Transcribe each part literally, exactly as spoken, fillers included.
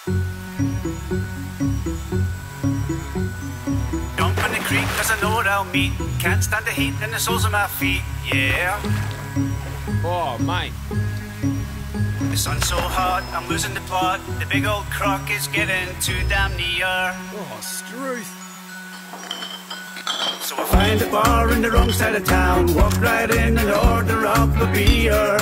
Jump in the creek cause I know what I'll meet. Can't stand the heat and the soles of my feet, yeah. Oh, mate. The sun's so hot, I'm losing the plot. The big old croc is getting too damn near. Oh, Struth. So I find a bar in the wrong side of town, walk right in and order up a beer.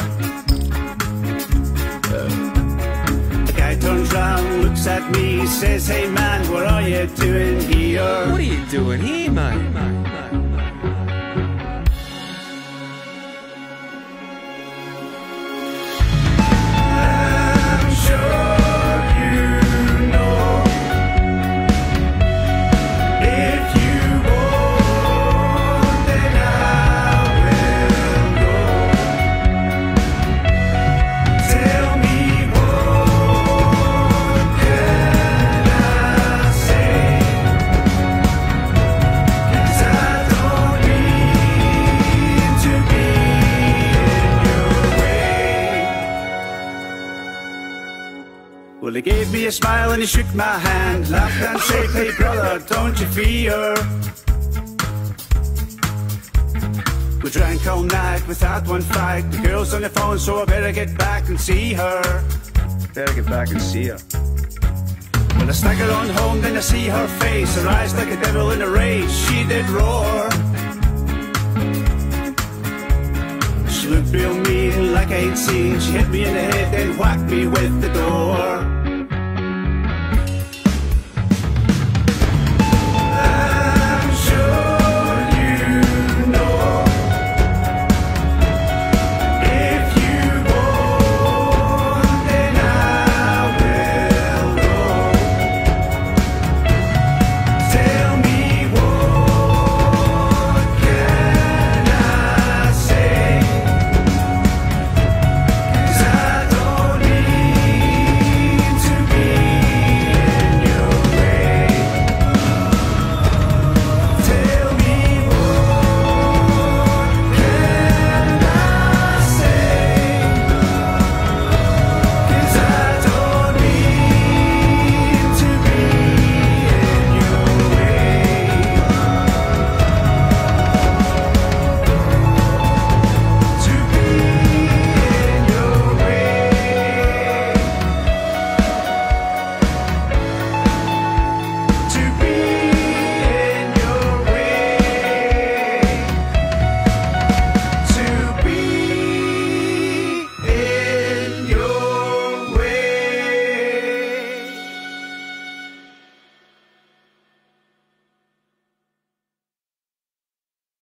The guy turns round, looks at me, says, hey man, what are you doing here? What are you doing here, mate? Well, he gave me a smile and he shook my hand, laughed and said, hey brother, don't you fear. We drank all night without one fight. The girl's on the phone, so I better get back and see her. Better get back and see her. Well, I staggered on home, then I see her face, her eyes like a devil in a rage. She did roar. She looked real mean, like I ain't seen. She hit me in the head, then whacked me with the door.